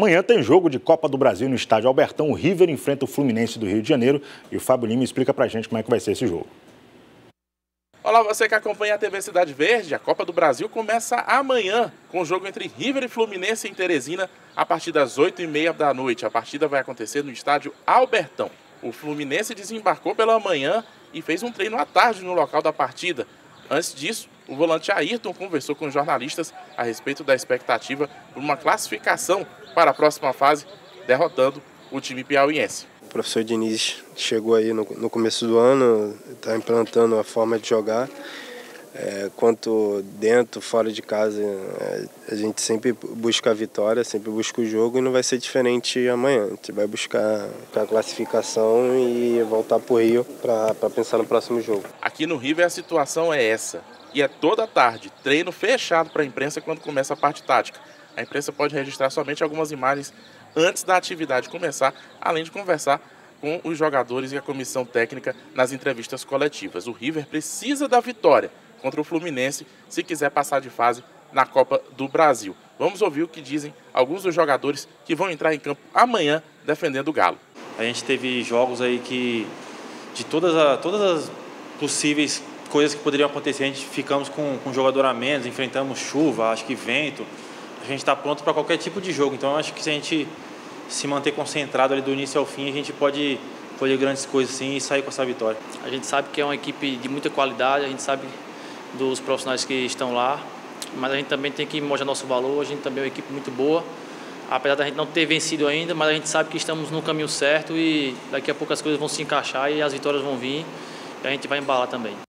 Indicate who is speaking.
Speaker 1: Amanhã tem jogo de Copa do Brasil no estádio Albertão. O River enfrenta o Fluminense do Rio de Janeiro e o Fábio Lima explica pra gente como é que vai ser esse jogo.
Speaker 2: Olá, você que acompanha a TV Cidade Verde. A Copa do Brasil começa amanhã com o jogo entre River e Fluminense em Teresina a partir das 8h30 da noite. A partida vai acontecer no estádio Albertão. O Fluminense desembarcou pela manhã e fez um treino à tarde no local da partida. Antes disso, o volante Ayrton conversou com os jornalistas a respeito da expectativa por uma classificação para a próxima fase, derrotando o time piauiense.
Speaker 3: O professor Diniz chegou aí no começo do ano, está implantando a forma de jogar. Quanto dentro, fora de casa, a gente sempre busca a vitória, sempre busca o jogo e não vai ser diferente amanhã. A gente vai buscar a classificação e voltar para o Rio para pensar no próximo jogo.
Speaker 2: Aqui no River a situação é essa. E é toda tarde, treino fechado para a imprensa quando começa a parte tática. A imprensa pode registrar somente algumas imagens antes da atividade começar, além de conversar com os jogadores e a comissão técnica nas entrevistas coletivas. O River precisa da vitória contra o Fluminense se quiser passar de fase na Copa do Brasil. Vamos ouvir o que dizem alguns dos jogadores que vão entrar em campo amanhã defendendo o Galo.
Speaker 4: A gente teve jogos aí que, de todas as possíveis coisas que poderiam acontecer, a gente ficamos com um jogador a menos, enfrentamos chuva, acho que vento. A gente está pronto para qualquer tipo de jogo, então acho que se a gente se manter concentrado ali do início ao fim, a gente pode colher grandes coisas sim e sair com essa vitória.
Speaker 5: A gente sabe que é uma equipe de muita qualidade, a gente sabe dos profissionais que estão lá, mas a gente também tem que mostrar nosso valor, a gente também é uma equipe muito boa, apesar da gente não ter vencido ainda, mas a gente sabe que estamos no caminho certo e daqui a pouco as coisas vão se encaixar e as vitórias vão vir e a gente vai embalar também.